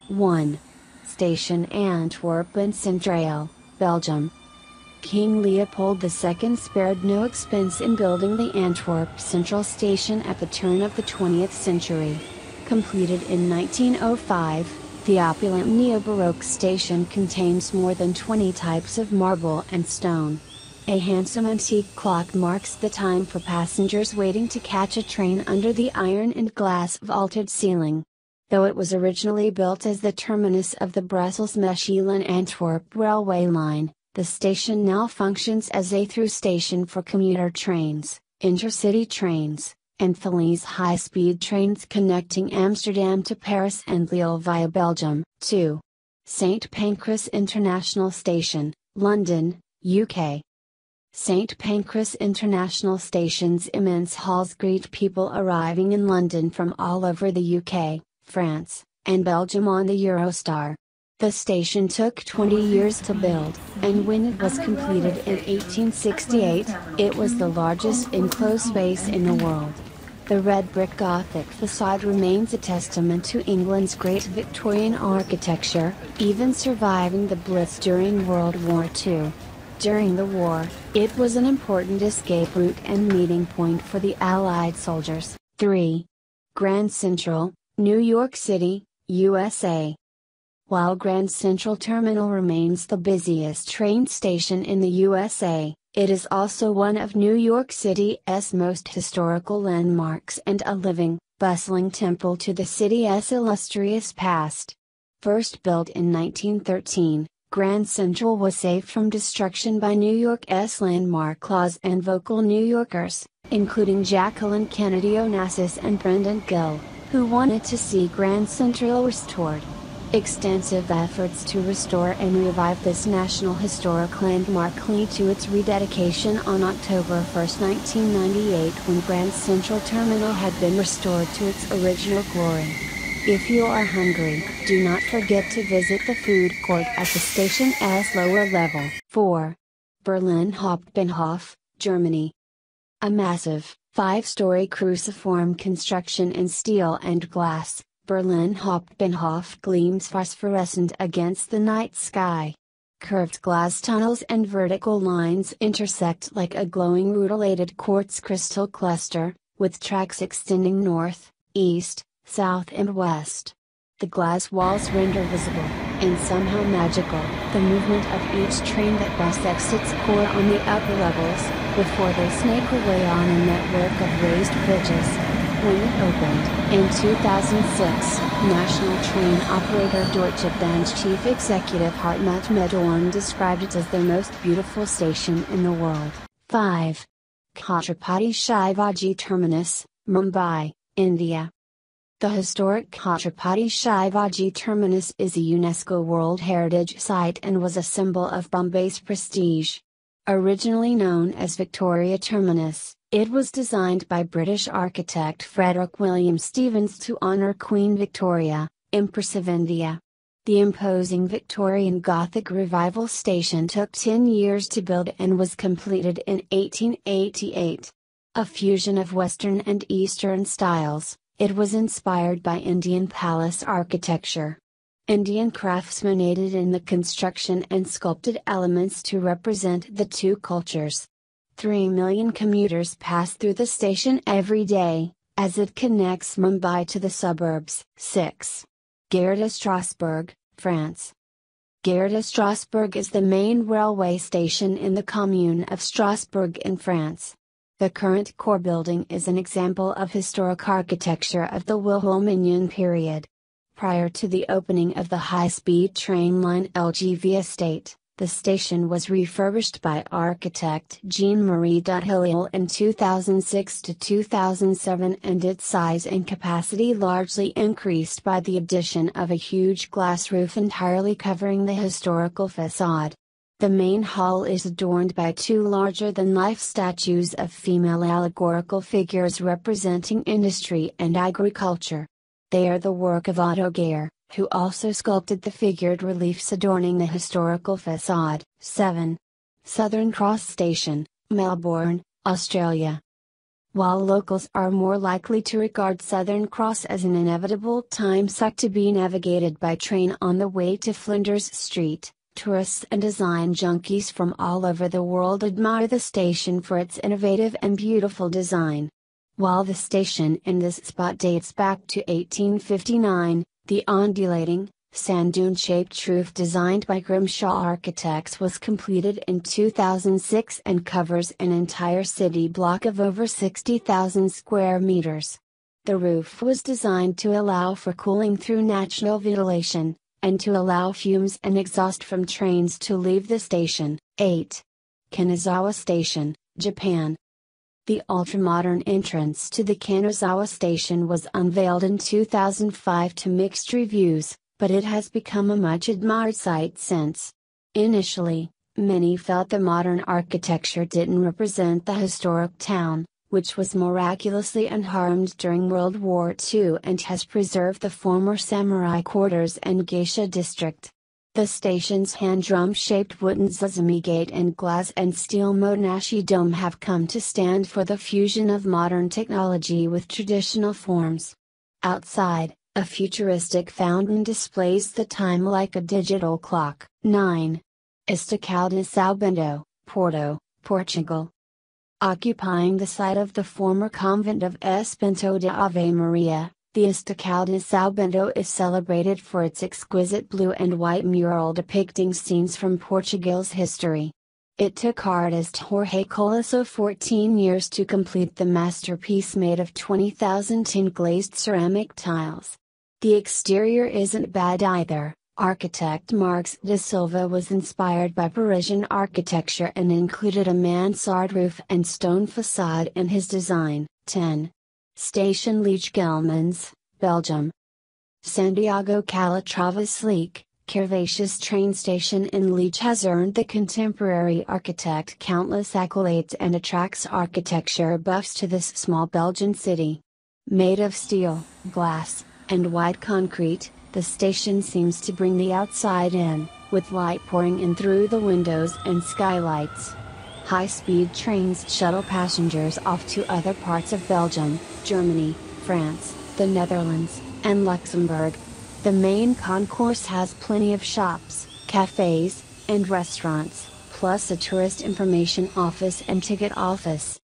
1. Station Antwerpen Centraal, Belgium. King Leopold II spared no expense in building the Antwerp Central Station at the turn of the 20th century. Completed in 1905, the opulent neo-Baroque station contains more than 20 types of marble and stone. A handsome antique clock marks the time for passengers waiting to catch a train under the iron and glass vaulted ceiling. Though it was originally built as the terminus of the Brussels-Mechelen-Antwerp railway line, the station now functions as a through station for commuter trains, intercity trains, and Thalys high-speed trains connecting Amsterdam to Paris and Lille via Belgium. 2. St Pancras International Station, London, UK. St Pancras International Station's immense halls greet people arriving in London from all over the UK, France, and Belgium on the Eurostar. The station took 20 years to build, and when it was completed in 1868, it was the largest enclosed space in the world. The red brick Gothic facade remains a testament to England's great Victorian architecture, even surviving the Blitz during World War II. During the war, it was an important escape route and meeting point for the Allied soldiers. 3. Grand Central, New York City, USA. While Grand Central Terminal remains the busiest train station in the USA, it is also one of New York City's most historical landmarks and a living, bustling temple to the city's illustrious past. First built in 1913, Grand Central was saved from destruction by New York's landmark laws and vocal New Yorkers, including Jacqueline Kennedy Onassis and Brendan Gill, who wanted to see Grand Central restored. Extensive efforts to restore and revive this National Historic Landmark lead to its rededication on October 1, 1998, when Grand Central Terminal had been restored to its original glory. If you are hungry, do not forget to visit the food court at the station's lower level. 4. Berlin Hauptbahnhof, Germany. A massive, 5-story cruciform construction in steel and glass, Berlin Hauptbahnhof gleams phosphorescent against the night sky. Curved glass tunnels and vertical lines intersect like a glowing rutilated quartz crystal cluster, with tracks extending north, east, south and west. The glass walls render visible, and somehow magical, the movement of each train that bisects its core on the upper levels, before they snake away on a network of raised bridges. When it opened, in 2006, national train operator Deutsche Bahn's chief executive Hartmut Medorn described it as the most beautiful station in the world. 5. Chhatrapati Shivaji Terminus, Mumbai, India. The historic Chhatrapati Shivaji Terminus is a UNESCO World Heritage Site and was a symbol of Bombay's prestige. Originally known as Victoria Terminus, it was designed by British architect Frederick William Stevens to honor Queen Victoria, Empress of India. The imposing Victorian Gothic Revival station took 10 years to build and was completed in 1888. A fusion of Western and Eastern styles, it was inspired by Indian palace architecture. Indian craftsmen aided in the construction and sculpted elements to represent the two cultures. 3 million commuters pass through the station every day, as it connects Mumbai to the suburbs. 6. Gare de Strasbourg, France. Gare de Strasbourg is the main railway station in the commune of Strasbourg in France. The current core building is an example of historic architecture of the Wilhelminian period. Prior to the opening of the high-speed train line LGV Estate, the station was refurbished by architect Jean-Marie Duthillier in 2006 to 2007, and its size and capacity largely increased by the addition of a huge glass roof entirely covering the historical facade. The main hall is adorned by 2 larger-than-life statues of female allegorical figures representing industry and agriculture. They are the work of Otto Gare, who also sculpted the figured reliefs adorning the historical facade. 7. Southern Cross Station, Melbourne, Australia. While locals are more likely to regard Southern Cross as an inevitable time suck to be navigated by train on the way to Flinders Street, tourists and design junkies from all over the world admire the station for its innovative and beautiful design. While the station in this spot dates back to 1859, the undulating, sand dune-shaped roof designed by Grimshaw Architects was completed in 2006 and covers an entire city block of over 60,000 square meters. The roof was designed to allow for cooling through natural ventilation, and to allow fumes and exhaust from trains to leave the station. 8. Kanazawa Station, Japan. The ultra-modern entrance to the Kanazawa Station was unveiled in 2005 to mixed reviews, but it has become a much-admired sight since. Initially, many felt the modern architecture didn't represent the historic town, which was miraculously unharmed during World War II and has preserved the former samurai quarters and geisha district. The station's hand-drum-shaped wooden Zazumi Gate and glass and steel Motonashi Dome have come to stand for the fusion of modern technology with traditional forms. Outside, a futuristic fountain displays the time like a digital clock. 9. Estacado de São Bento, Porto, Portugal. Occupying the site of the former convent of S. Bento de Ave Maria, the Estacado de São Bento is celebrated for its exquisite blue and white mural depicting scenes from Portugal's history. It took artist Jorge Colasso 14 years to complete the masterpiece made of 20,000 tin-glazed ceramic tiles. The exterior isn't bad either. Architect Marques de Silva was inspired by Parisian architecture and included a mansard roof and stone facade in his design. 10. Station Liege-Gelmans, Belgium. Santiago Calatrava's sleek, curvaceous train station in Liege has earned the contemporary architect countless accolades and attracts architecture buffs to this small Belgian city. Made of steel, glass, and white concrete, the station seems to bring the outside in, with light pouring in through the windows and skylights. High-speed trains shuttle passengers off to other parts of Belgium, Germany, France, the Netherlands, and Luxembourg. The main concourse has plenty of shops, cafes, and restaurants, plus a tourist information office and ticket office.